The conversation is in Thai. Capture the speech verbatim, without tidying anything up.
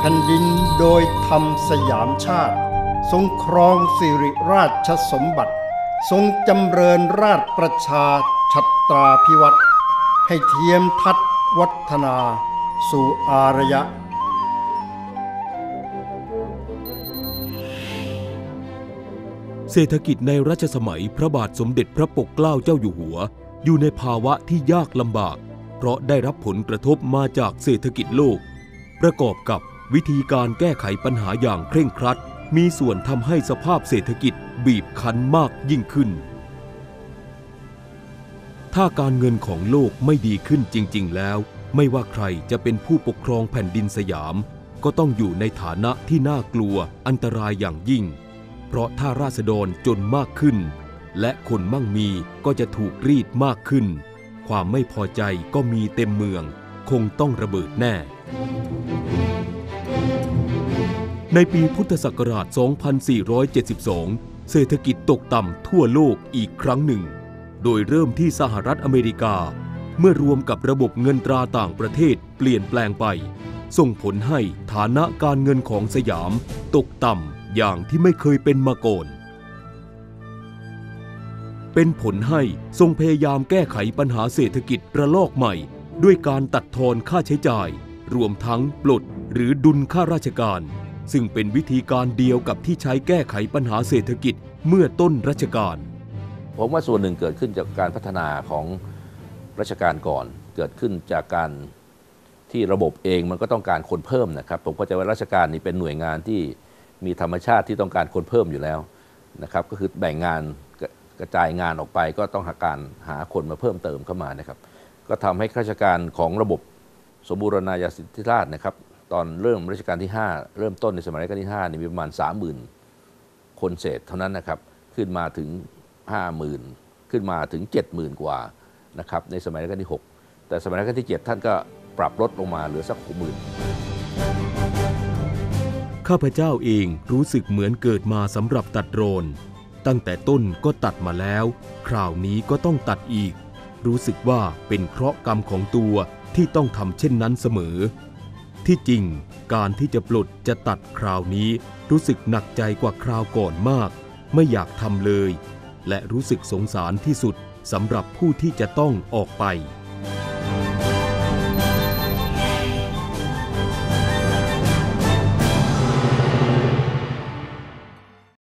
ผ่นดินโดยธรรมสยามชาติทรงครองสิริราชสมบัติทรงจำเริญราชประชาชัตราภิวัตน์ให้เทียมทัศน์วัฒนาสู่อารยะเศรษฐกิจในรัชสมัยพระบาทสมเด็จพระปกเกล้าเจ้าอยู่หัวอยู่ในภาวะที่ยากลำบากเพราะได้รับผลกระทบมาจากเศรษฐกิจโลกประกอบกับวิธีการแก้ไขปัญหาอย่างเคร่งครัดมีส่วนทำให้สภาพเศรษฐกิจบีบคั้นมากยิ่งขึ้นถ้าการเงินของโลกไม่ดีขึ้นจริงๆแล้วไม่ว่าใครจะเป็นผู้ปกครองแผ่นดินสยามก็ต้องอยู่ในฐานะที่น่ากลัวอันตรายอย่างยิ่งเพราะถ้าราษฎรจนมากขึ้นและคนมั่งมีก็จะถูกรีดมากขึ้นความไม่พอใจก็มีเต็มเมืองคงต้องระเบิดแน่ในปีพุทธศักราช สองพันสี่ร้อยเจ็ดสิบสอง เศรษฐกิจตกต่ำทั่วโลกอีกครั้งหนึ่งโดยเริ่มที่สหรัฐอเมริกาเมื่อรวมกับระบบเงินตราต่างประเทศเปลี่ยนแปลงไปส่งผลให้ฐานะการเงินของสยามตกต่ำอย่างที่ไม่เคยเป็นมาก่อนเป็นผลให้ทรงพยายามแก้ไขปัญหาเศรษฐกิจระลอกใหม่ด้วยการตัดทอนค่าใช้จ่ายรวมทั้งปลดหรือดุลข้าราชการซึ่งเป็นวิธีการเดียวกับที่ใช้แก้ไขปัญหาเศรษฐกิจเมื่อต้นรัชกาลผมว่าส่วนหนึ่งเกิดขึ้นจากการพัฒนาของรัชกาลก่อนเกิดขึ้นจากการที่ระบบเองมันก็ต้องการคนเพิ่มนะครับผมเข้าใจว่าราชการนี่เป็นหน่วยงานที่มีธรรมชาติที่ต้องการคนเพิ่มอยู่แล้วนะครับก็คือแบ่งงานกระจายงานออกไปก็ต้องหาการหาคนมาเพิ่มเติมเข้ามานะครับก็ทำให้ข้าราชการของระบบสมบูรณาญาสิทธิราชย์นะครับตอนเริ่มรัชกาลที่ห้าเริ่มต้นในสมัยรัชกาลที่ห้านี่มีประมาณ สามหมื่น คนเศษเท่านั้นนะครับขึ้นมาถึง ห้าหมื่น ขึ้นมาถึง เจ็ดหมื่น กว่านะครับในสมัยรัชกาลที่หกแต่สมัยรัชกาลที่เจ็ดท่านก็ปรับลดลงมาเหลือสัก หกหมื่นข้าพเจ้าเองรู้สึกเหมือนเกิดมาสำหรับตัดโดรนตั้งแต่ต้นก็ตัดมาแล้วคราวนี้ก็ต้องตัดอีกรู้สึกว่าเป็นเคราะห์กรรมของตัวที่ต้องทำเช่นนั้นเสมอที่จริงการที่จะปลดจะตัดคราวนี้รู้สึกหนักใจกว่าคราวก่อนมากไม่อยากทำเลยและรู้สึกสงสารที่สุดสำหรับผู้ที่จะต้องออกไป